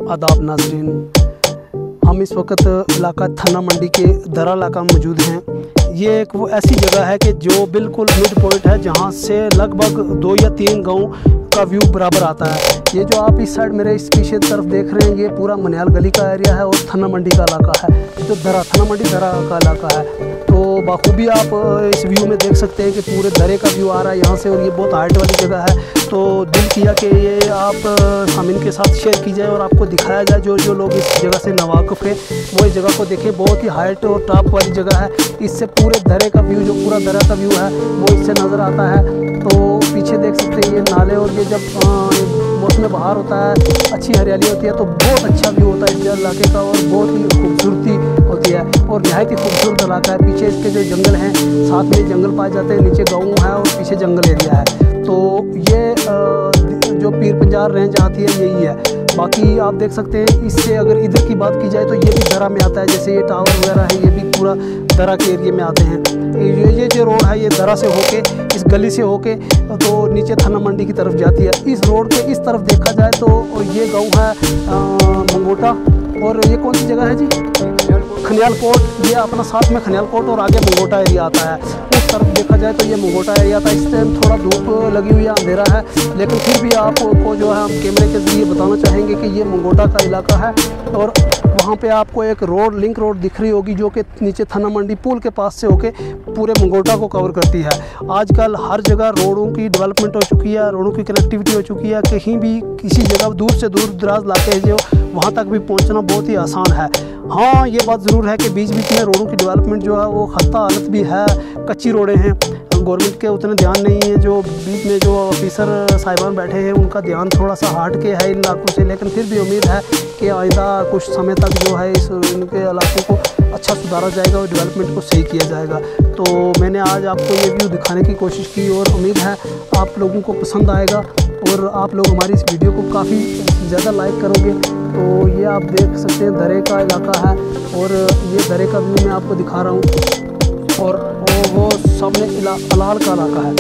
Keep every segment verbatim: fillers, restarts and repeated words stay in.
आदाब नाज़रीन, हम इस वक्त इलाका थन्ना मंडी के दरा इलाका में मौजूद हैं। ये एक वो ऐसी जगह है कि जो बिल्कुल मिड पॉइंट है, जहाँ से लगभग दो या तीन गांव का व्यू बराबर आता है। ये जो आप इस साइड मेरे इस पीछे तरफ देख रहे हैं, ये पूरा मनियाल गली का एरिया है और थन्ना मंडी का इलाका है, जो दरा थन्ना मंडी दरा का इलाका है। तो बाखूबी आप इस व्यू में देख सकते हैं कि पूरे दरे का व्यू आ रहा है यहाँ से, और ये बहुत हाइट वाली जगह है। तो दिल किया कि ये आप सामिन के साथ शेयर की जाए और आपको दिखाया जाए। जो जो लोग इस जगह से नवाकिफ़ है वो इस जगह को देखें। बहुत ही हाइट और टॉप वाली जगह है। इससे पूरे दरे का व्यू, जो पूरा दरा का व्यू है वो इससे नज़र आता है। तो पीछे देख सकते हैं ये नाले, और ये जब मौसम बहार होता है, अच्छी हरियाली होती है, तो बहुत अच्छा व्यू होता है इस इलाके का, और बहुत ही खूबसूरती होती है और नहायत ही खूबसूरत इलाका है। पीछे इसके जो जंगल हैं, साथ में जंगल पाए जाते हैं, नीचे गाँव है और पीछे जंगल एरिया है। तो ये जो पीर पंजार रेंज आती है यही है। बाकी आप देख सकते हैं, इससे अगर इधर की बात की जाए तो ये भी दरा में आता है। जैसे ये टावर वगैरह है, ये भी पूरा दरा के एरिया में आते हैं। ये ये जो रोड है ये दरा से होके, इस गली से होके तो नीचे थन्ना मंडी की तरफ जाती है। इस रोड के इस तरफ देखा जाए तो ये गाँव है मंगोटा, और ये कौन सी जगह है जी? खनियाल कोट। ये अपना साथ में खनियाल कोट और आगे मंगोटा एरिया आता है। उस तरफ देखा जाए तो ये मंगोटा एरिया था। इस टाइम थोड़ा धूप लगी हुई है, अंधेरा है, लेकिन फिर भी आपको जो है हम कैमरे के जरिए बताना चाहेंगे कि ये मंगोटा का इलाका है। और वहाँ पे आपको एक रोड, लिंक रोड दिख रही होगी, जो कि नीचे थन्ना मंडी पुल के पास से होके पूरे मंगोटा को कवर करती है। आजकल हर जगह रोडों की डेवलपमेंट हो चुकी है, रोडों की कनेक्टिविटी हो चुकी है। कहीं भी किसी जगह दूर से दूर दराज इलाके हैं जो, वहाँ तक भी पहुँचना बहुत ही आसान है। हाँ, ये बात ज़रूर है कि बीच बीच में रोडों की डेवलपमेंट जो है वो खस्ता हालत भी है, कच्ची रोडें हैं, गवर्नमेंट के उतने ध्यान नहीं है। जो बीच में जो ऑफिसर साहिबान बैठे हैं उनका ध्यान थोड़ा सा हट के है इन इलाकों से, लेकिन फिर भी उम्मीद है कि आइंदा कुछ समय तक जो है इस इनके इलाकों को अच्छा सुधारा जाएगा और डेवलपमेंट को सही किया जाएगा। तो मैंने आज आपको ये व्यू दिखाने की कोशिश की और उम्मीद है आप लोगों को पसंद आएगा और आप लोग हमारी इस वीडियो को काफ़ी ज़्यादा लाइक करोगे। तो ये आप देख सकते हैं दरे का इलाका है, और ये दरे का व्यू मैं आपको दिखा रहा हूँ। और वो, वो सामने अलाल का इलाका है,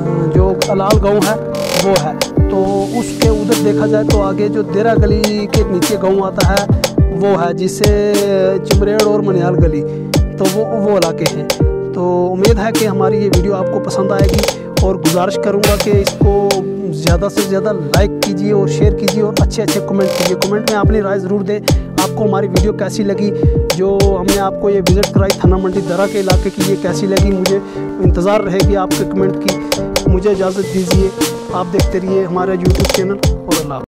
जो अलाल गांव है वो है। तो उसके उधर देखा जाए तो आगे जो देरा गली के नीचे गांव आता है वो है, जिससे चिमरेड़ और मनियाल गली, तो वो वो इलाके हैं। तो उम्मीद है कि हमारी ये वीडियो आपको पसंद आएगी, और गुजारिश करूँगा कि इसको ज़्यादा से ज़्यादा लाइक कीजिए और शेयर कीजिए और अच्छे अच्छे कमेंट कीजिए। कमेंट में अपनी राय ज़रूर दें, आपको हमारी वीडियो कैसी लगी। जो हमने आपको ये विज़िट कराई थन्ना मंडी दरा के इलाके की, ये कैसी लगी, मुझे इंतज़ार रहेगी आपके कमेंट की। मुझे इजाज़त दीजिए, आप देखते रहिए हमारा यूट्यूब चैनल, और अल्लाह।